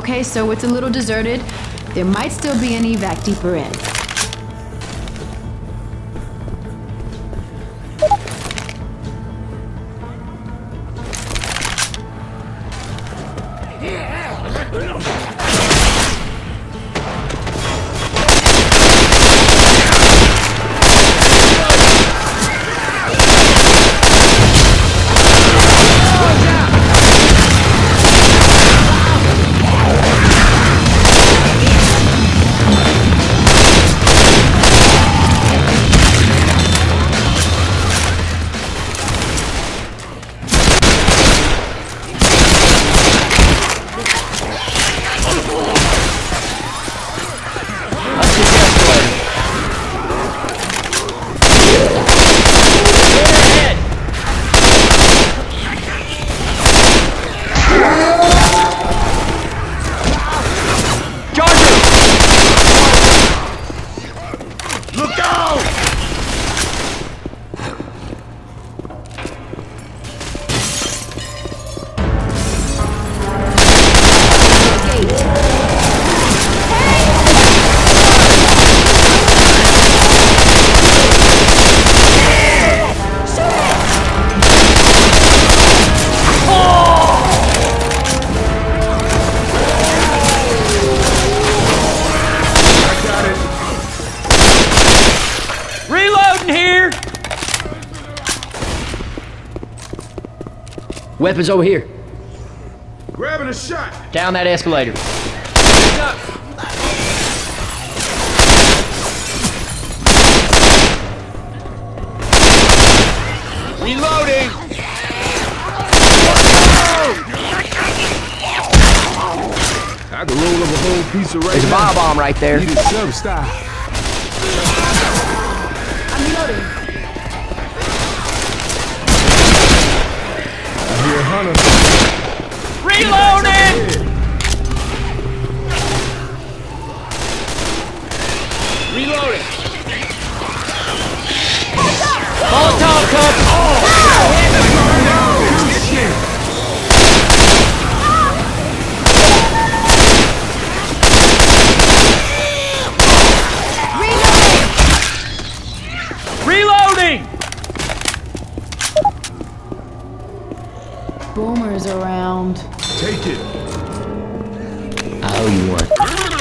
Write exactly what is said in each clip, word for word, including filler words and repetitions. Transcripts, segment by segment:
Okay, so it's a little deserted. There might still be an evac deeper in. Weapons over here. Grabbing a shot. Down that escalator. Reloading. I can roll up a whole piece of right There's a now. bio bomb right there. Need a sub style. I'm reloading. I hear a hunter. Reloading! Reloading. Molotov cup! Reloading! Boomer's around. Take it. I owe you one.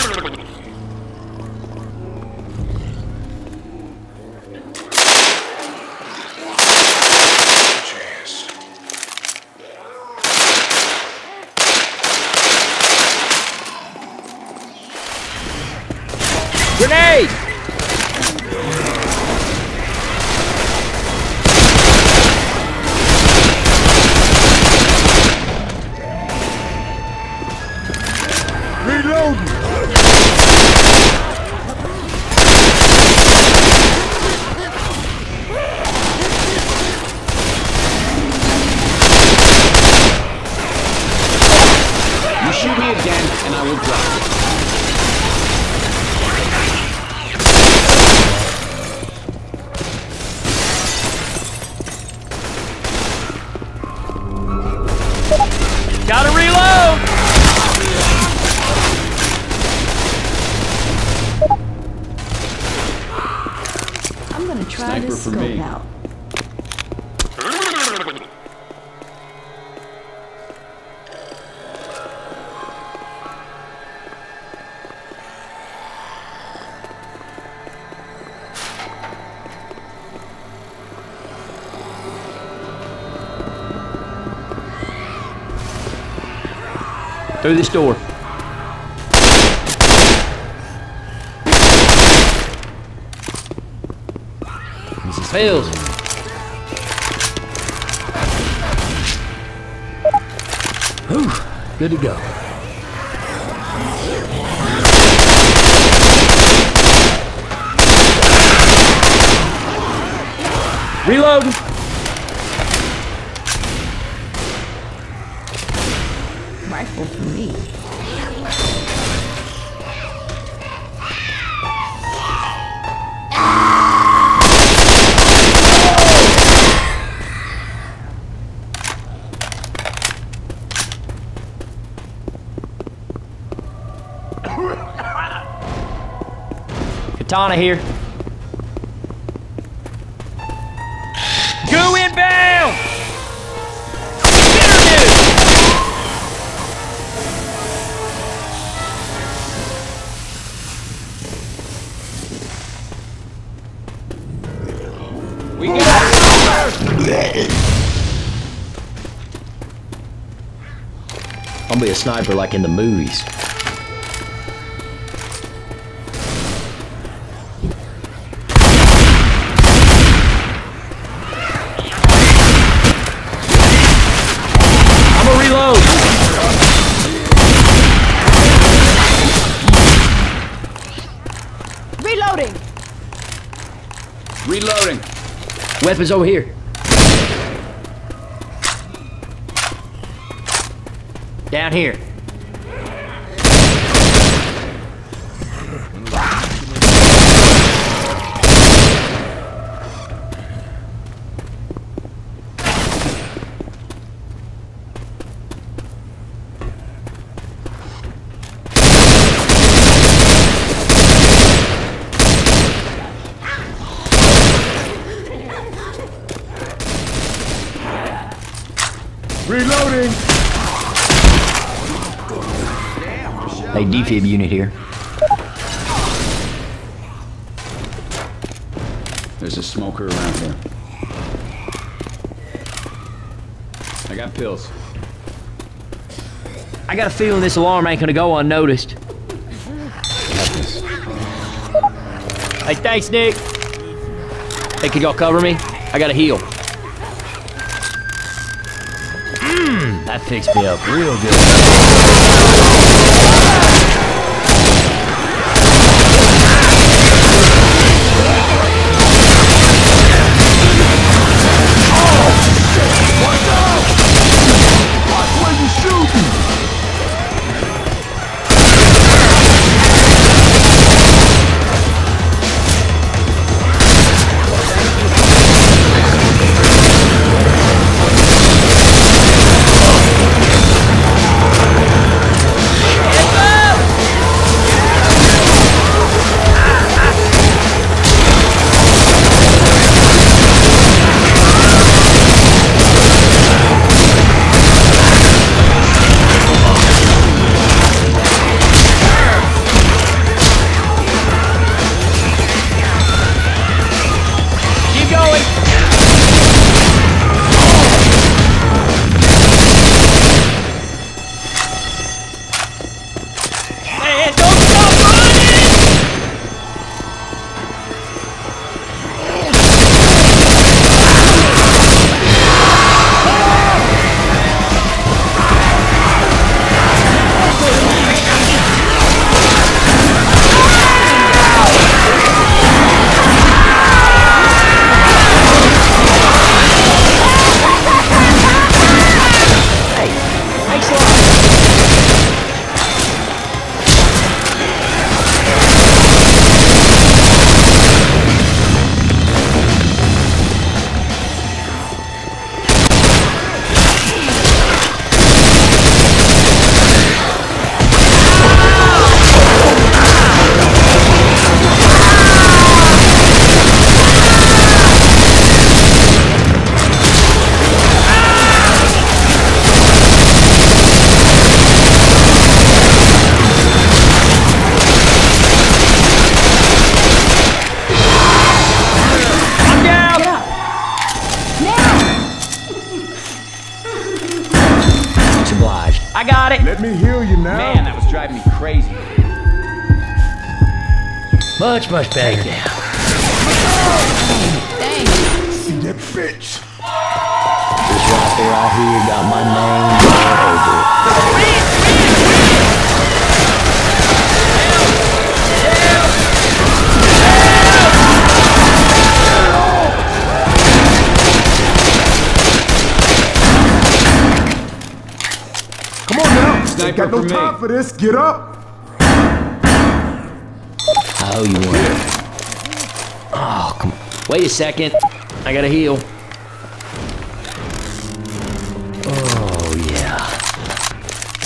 Grenade! Reloading. You shoot me again, and I will drop. Gotta reload! I'm gonna try Sniper this for scope me. out. Through this door. This is Phil's. Whew, good to go. Reloading. Rifle for me. Katana here. Go inbound! We got it! I'm gonna be a sniper like in the movies. I'm gonna reload. Reloading! Reloading. Weapons over here. Down here. Reloading! Hey, defib unit here. There's a smoker around here. I got pills. I got a feeling this alarm ain't gonna go unnoticed. Hey, thanks, Nick. Hey, can y'all cover me? I gotta heal. Mmm, that fixed me up real good. I got it. Let me heal you now. Man, that was driving me crazy. Much, much better now. Thanks. See that bitch. This rifle right here got my name all over it. Come on now. Sniper Got no for me. time for this. Get up. I owe you one. Oh, come on. Wait a second. I gotta heal. Oh, yeah.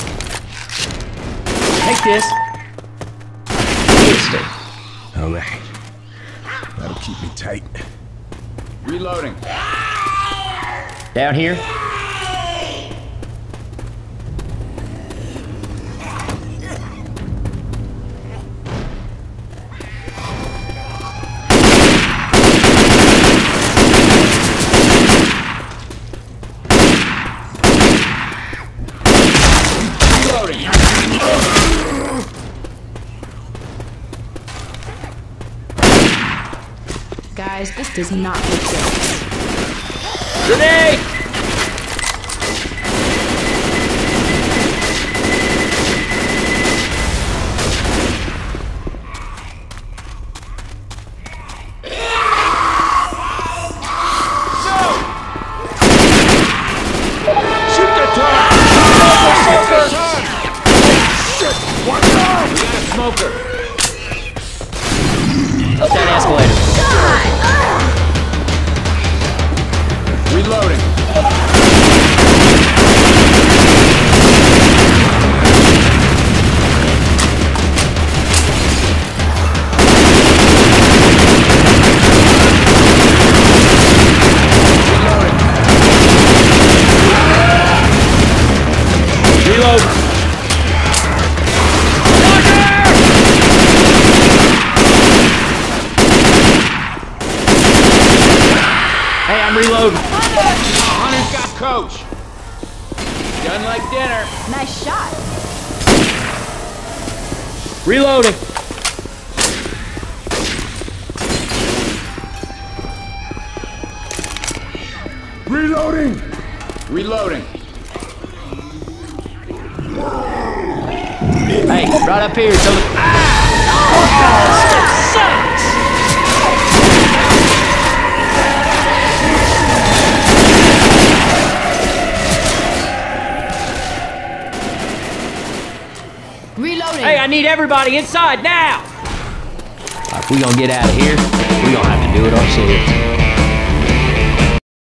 Take this. All right. That'll keep me tight. Reloading. Down here? Reloading. Guys, this does not look good. Grenade! Shoot the target! Shit! Watch out! We got a smoker. Up that escalator. Reloading. Reload. Hey, I'm reloading. Hunter's got coach. Done like dinner. Nice shot. Reloading. Reloading! Reloading. Hey, right up here. So the... Reloading. Hey, I need everybody inside now! If we gonna get out of here, we gonna have to do it ourselves.